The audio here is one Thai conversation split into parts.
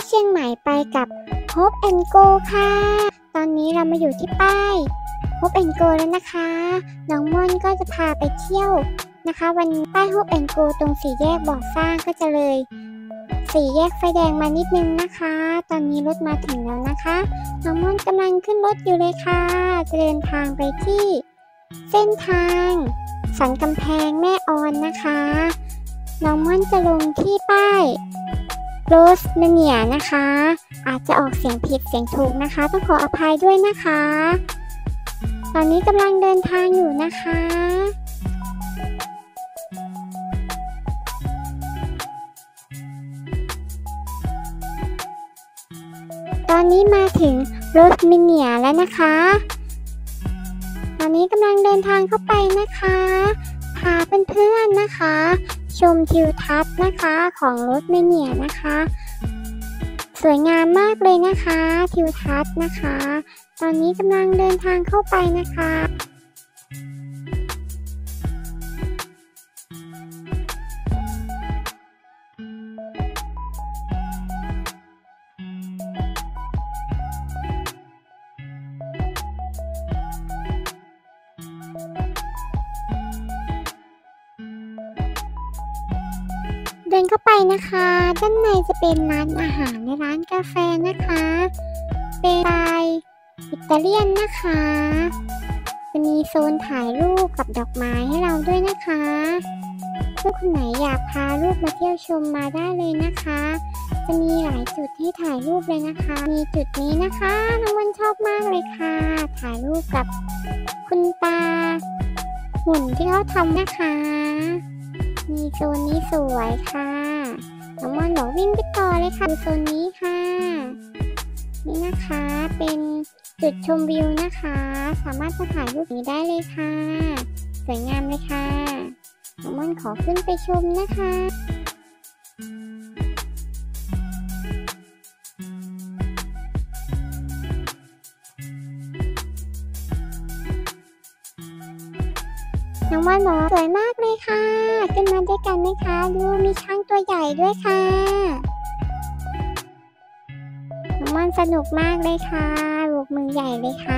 เชียงใหม่ไปกับ Hope and Go ค่ะตอนนี้เรามาอยู่ที่ป้าย Hope and Go แล้วนะคะน้องม่อนก็จะพาไปเที่ยวนะคะวันป้าย Hope and Go ตรงสี่แยกบ่อสร้างก็จะเลยสี่แยกไฟแดงมานิดนึงนะคะตอนนี้รถมาถึงแล้วนะคะน้องม่อนกำลังขึ้นรถอยู่เลยค่ะจะเดินทางไปที่เส้นทางสันกำแพงแม่ออนนะคะน้องม่อนจะลงที่ป้ายโรสเมเนียนะคะอาจจะออกเสียงผิดเสียงถูกนะคะต้องขออภัยด้วยนะคะตอนนี้กำลังเดินทางอยู่นะคะตอนนี้มาถึงโรสเมเนียแล้วนะคะตอนนี้กำลังเดินทางเข้าไปนะคะพาเพื่อนๆนะคะชมทิวทัศน์นะคะของโรสเมเนียนะคะสวยงามมากเลยนะคะทิวทัศน์นะคะตอนนี้กำลังเดินทางเข้าไปนะคะเดินเข้าไปนะคะด้านในจะเป็นร้านอาหารในร้านกาแฟนะคะเป็นสไตล์อิตาเลียนนะคะจะมีโซนถ่ายรูปกับดอกไม้ให้เราด้วยนะคะถ้าคนไหนอยากพาลูกมาเที่ยวชมมาได้เลยนะคะจะมีหลายจุดให้ถ่ายรูปเลยนะคะมีจุดนี้นะคะน้องวันชอบมากเลยค่ะถ่ายรูปกับคุณตาหุ่นที่เขาทำนะคะมีโซนนี้สวยค่ะน้องม่อนบอกวิ่งไปต่อเลยค่ะโซนนี้ค่ะนี่นะคะเป็นจุดชมวิวนะคะสามารถมาถ่ายรูปนี้ได้เลยค่ะสวยงามเลยค่ะน้องม่อนขอขึ้นไปชมนะคะน้องม่อนบอกสวยมากเลยค่ะขึ้นมาด้วยกันไหมคะดูมีช้างตัวใหญ่ด้วยค่ะน้องม่อนสนุกมากเลยค่ะลูกมือใหญ่เลยค่ะ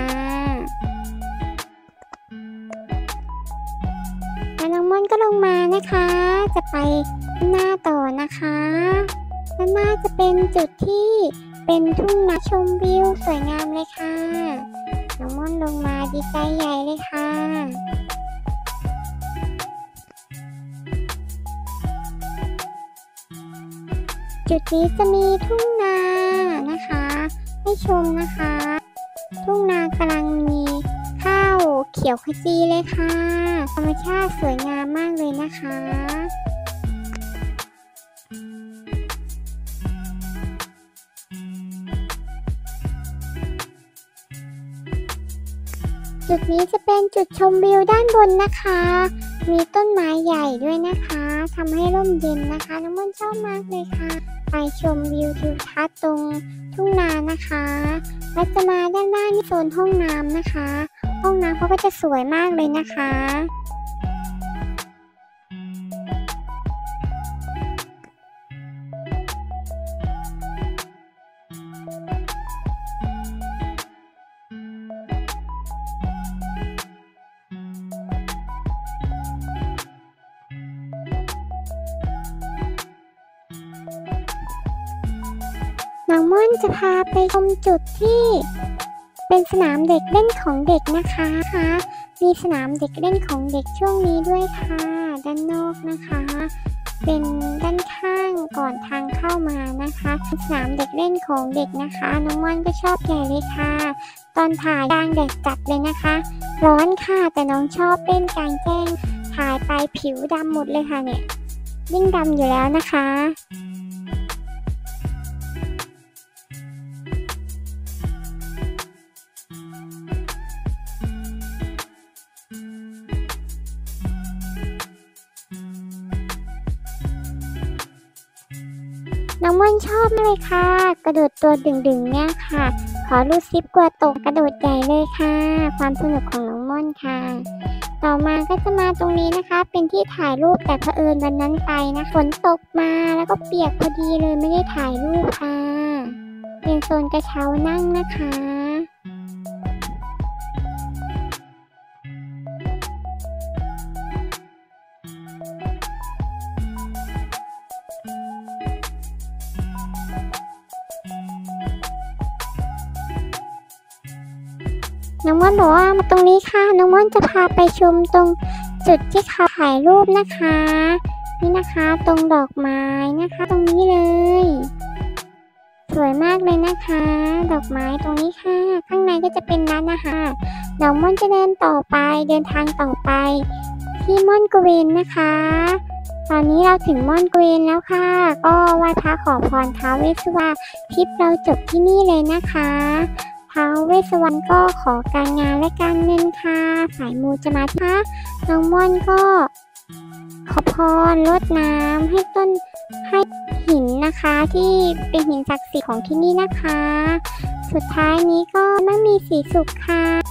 แล้วน้องม่อนก็ลงมานะคะจะไปหน้าต่อนะคะด้านหน้าจะเป็นจุดที่เป็นทุ่งนาชมวิวสวยงามเลยค่ะน้องม่อนลงมาดีใจใหญ่เลยค่ะจุดนี้จะมีทุ่งนานะคะให้ชมนะคะทุ่งนากำลังมีข้าวเขียวขจีเลยค่ะธรรมชาติสวยงามมากเลยนะคะจุดนี้จะเป็นจุดชมวิวด้านบนนะคะมีต้นไม้ใหญ่ด้วยนะคะทำให้ร่มเย็นนะคะน้องม่อนชอบมากเลยค่ะไปชมวิวทิวทัศน์ตรงทุ่งนานะคะและจะมาด้านล่างที่โซนห้องน้ำนะคะห้องน้ำเขาก็จะสวยมากเลยนะคะน้องม่อนจะพาไปชมจุดที่เป็นสนามเด็กเล่นของเด็กนะคะมีสนามเด็กเล่นของเด็กช่วงนี้ด้วยค่ะด้านนอกนะคะเป็นด้านข้างก่อนทางเข้ามานะคะสนามเด็กเล่นของเด็กนะคะน้องม่อนก็ชอบใหญ่เลยค่ะตอนถ่ายกลางแดดจัดเลยนะคะร้อนค่ะแต่น้องชอบเล่นกลางแจ้งถ่ายไปผิวดำหมดเลยค่ะเนี่ยยิ่งดำอยู่แล้วนะคะน้องม่อนชอบมากเลยค่ะกระโดดตัวดึงๆเนี่ยค่ะขอรูดซิปกลัวตกกระโดดใหญ่เลยค่ะความสนุกของน้องม่อนค่ะต่อมาก็จะมาตรงนี้นะคะเป็นที่ถ่ายรูปแต่เผอิญวันนั้นไปนะฝนตกมาแล้วก็เปียกพอดีเลยไม่ได้ถ่ายรูปค่ะเป็นโซนกระเช้านั่งนะคะน้องม่อนบอกว่ามาตรงนี้ค่ะน้องม่อนจะพาไปชมตรงจุดที่เขาถ่ายรูปนะคะนี่นะคะตรงดอกไม้นะคะตรงนี้เลยสวยมากเลยนะคะดอกไม้ตรงนี้ค่ะข้างในก็จะเป็นร้านอาหารน้องม่อนจะเดินทางต่อไปที่ม่อนกเวนนะคะตอนนี้เราถึงม่อนกเวนแล้วค่ะก็ไหว้พระขอพรท้าวเวสสุวรรณทริปเราจบที่นี่เลยนะคะท้าวเวสสุวรรณก็ขอการงานและการเงินค่ะสายมูจะมาค่ะน้องม่อนก็ขอพรรดน้ำให้หินนะคะที่เป็นหินศักดิ์สิทธิ์ของที่นี่นะคะสุดท้ายนี้ก็มั่งมีสีสุขค่ะ